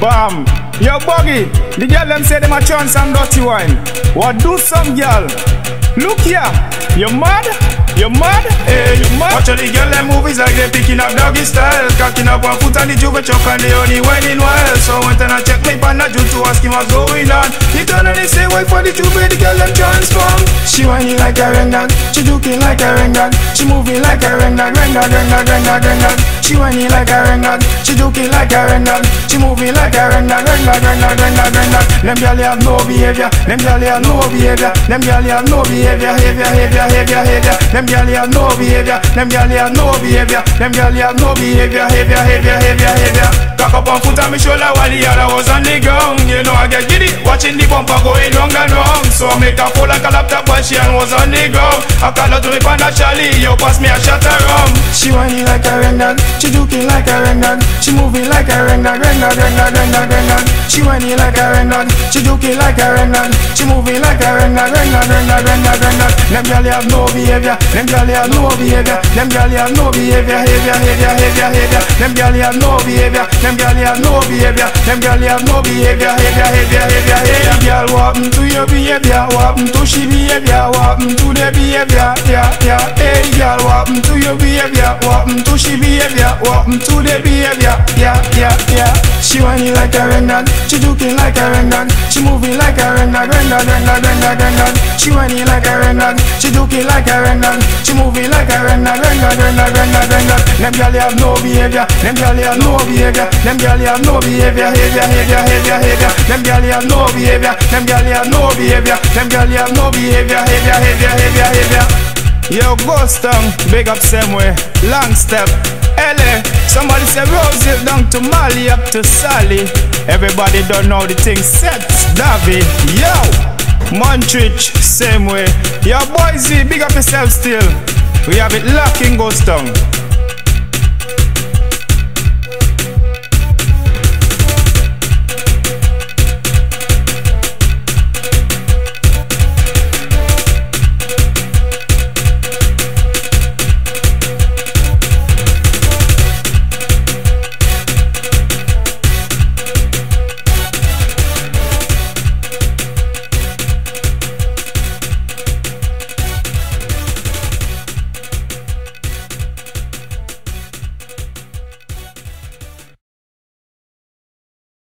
Bam. Yo, Buggy, the girl them say them a chant some dirty wine. What do some girl? Look here, you mad? You mad? Hey, you mad? Watch all the girl them movies like they picking up doggy style. Cocking up one foot on the juke chuck and they only whining well. So I went and I check my pan that to ask him what's going on. He turn and he say wait for the tube the girl them transform. She whining like a renegade, she juking like a renegade, she moving like a renegade, renegade. She whining like a renegade, she juking like a renegade, she moving like a renegade, renegade. Them girl have no behavior, them girl have no behavior, them girl have no behavior, behavior. Them girl have no behavior, them girl have no behavior, them girl have no behavior, behavior. Cock up on foot on my shoulder while the other was on the ground. You know I get giddy, watching the bumper going wrong and wrong. So I make her fall like a laptop while she was on the ground. I call her to me panda Charlie, yo pass me a shot around. She whining like a renegade, she juking like a renegade, she moving like a renegade. She whining like a renegade, she juking like a renegade, she moving like a renegade. Them girl have no behavior, them girl have no behavior, them girl have no behavior, behavior. Them girl have no behavior, them girl have no behavior, them girl have no behavior, behavior. Girl, what happened to your behavior? What happened to she behavior? What happened to the behavior? Yeah. Hey, girl, what happened to your behavior? What happened to she behavior? What happened to the behavior? Yeah. She whining like a renegade, she juking like a renegade, she moving like a renegade. She whining like a renegade, she juking like a renegade, she moving like a renegade. Them girl have no behavior, them girl have no behavior, them girl have no behavior, behavior. Them girl have no behavior, them girl have no behavior, them girl have no behavior, behavior. Yo, Ghost Town, big up same way. Long step, LA. Somebody say Roseville down to Mali up to Sally. Everybody don't know the thing set. Davy, yo. Montrich, same way. Yo, Boise, big up yourself still. We have it locked in Ghost Town.